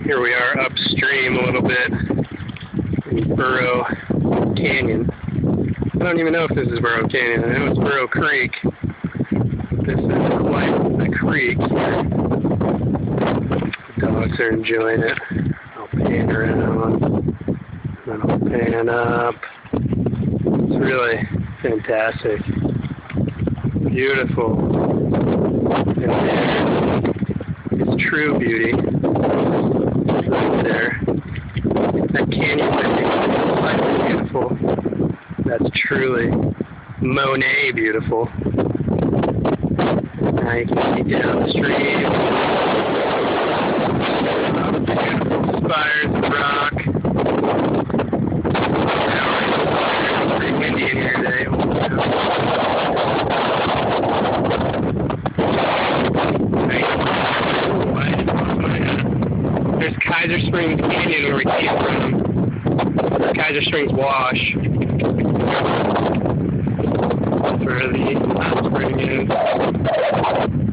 Here we are upstream a little bit in Burro Canyon. I don't even know if this is Burro Canyon. I know it's Burro Creek. This is quite the creek here. The dogs are enjoying it. I'll pan around, and then I'll pan up. It's really fantastic. Beautiful. And there is true beauty right there. That canyon, I think, is slightly beautiful. That's truly Monet beautiful. Now you can see down the stream. Beautiful spires of rock. It's pretty windy in here today. There's Kaiser Springs Canyon where we came from. Kaiser Springs Wash. That's where the hot spring is.